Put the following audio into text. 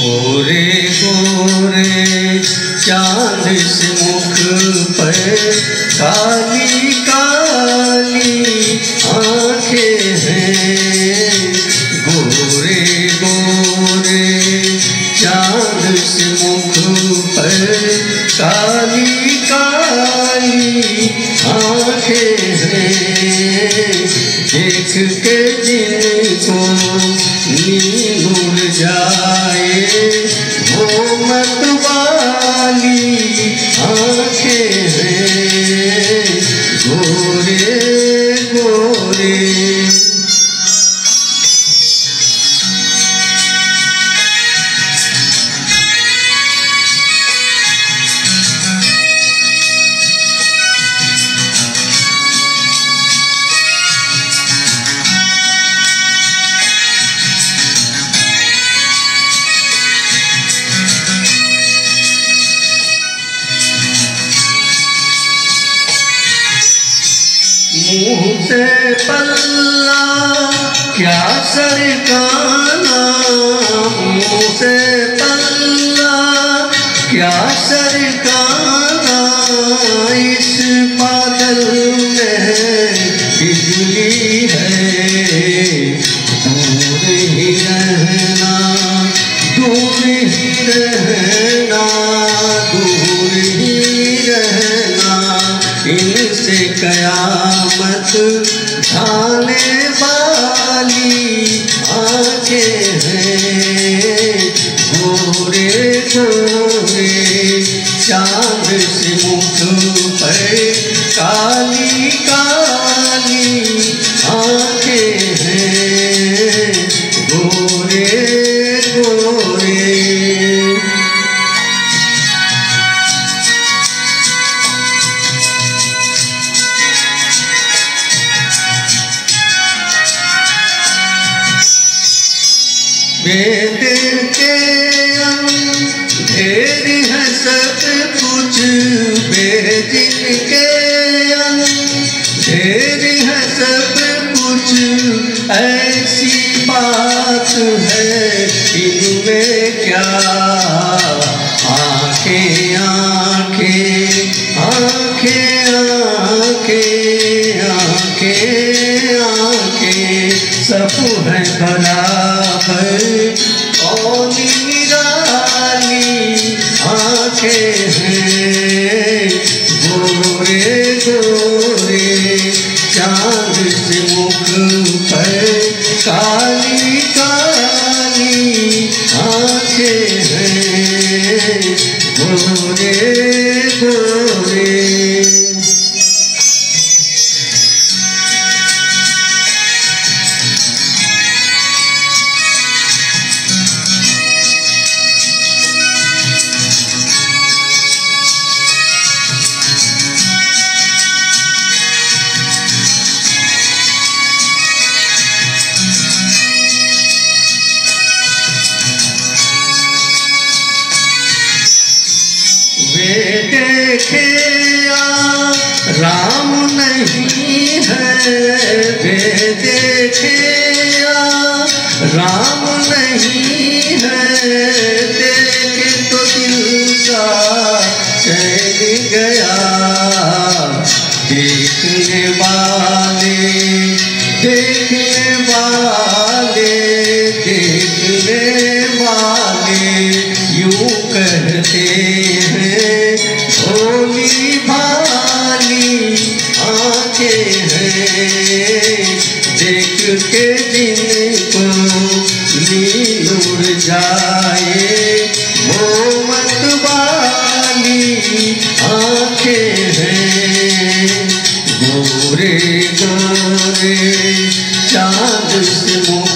गोरे गोरे चांद से मुख पर काली काली आंखें हैं। गोरे गोरे चांद से मुख पर काली काली आंखें हैं। देख के जिनको नींद उड़ जाए वो मत वाली आंखें हैं। गोरे गोरे मुँह से पल्ला क्या सरकाना, मुँह से पल्ला क्या सरकाना। इस बादल में बिजली है, दूर ही रहना, दूर ही रहना, दूर ही रहना। इनसे कयामत ढाने वाली आंखें हैं। गोरे गोरे चांद से मुख पर काली काली आंखें हैं। गोरे गोरे बेदिल के अंधेर है सब कुछ, बेदिल के अंधेर है सब कुछ। ऐसी बात है इनमें क्या, आंखें आंखें आंखें आंखें आंखें आंखें सब है बराबर और निराली आंखें हैं। गोरे गोरे चांद से मुख पर काली काली आंखें हैं। गोरे गोरे वे देखे राम नहीं है, वे देखे राम नहीं है। देखे तो दिल का चैन गया, देखने वाले देखने वाले देखने वाले यूं कहते हैं भोली भाली आंखें हैं। देख के जिनको नींद उड़ जाए वो मत वाली आंखें हैं। गोरे गोरे चांद से